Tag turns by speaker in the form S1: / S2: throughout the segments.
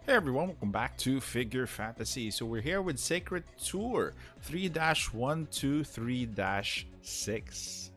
S1: Hey everyone, welcome back to Figure Fantasy. So we're here with Sacred Tour 3-123-6.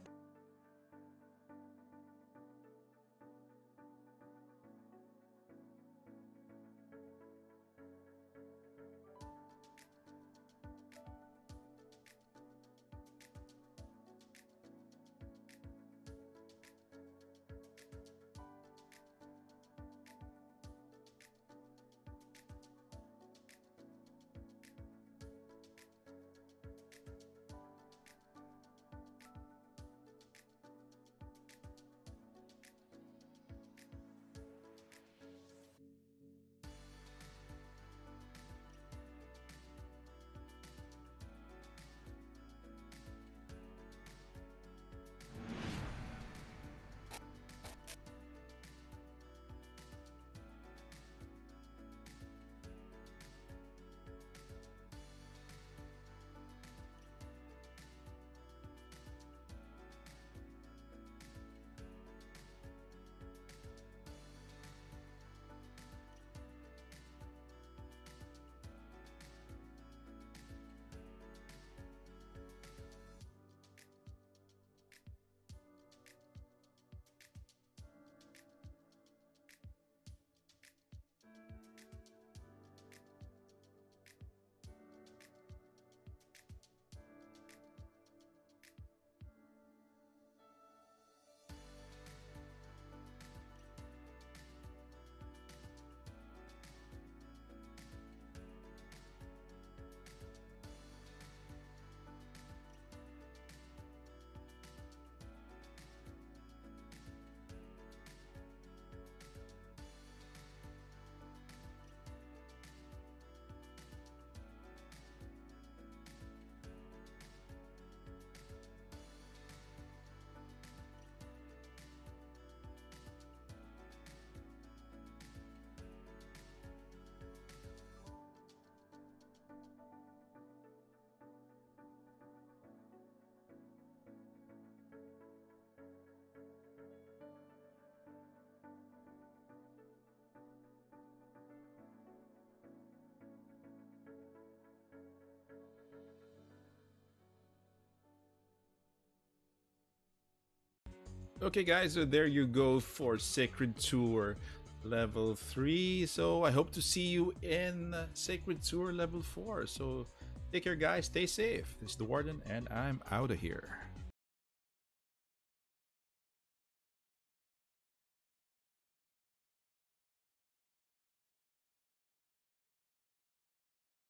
S1: Okay guys, so there you go for Sacred Tour level 3. So I hope to see you in Sacred Tour level 4. So take care guys, stay safe. This is the Warden and I'm out of here.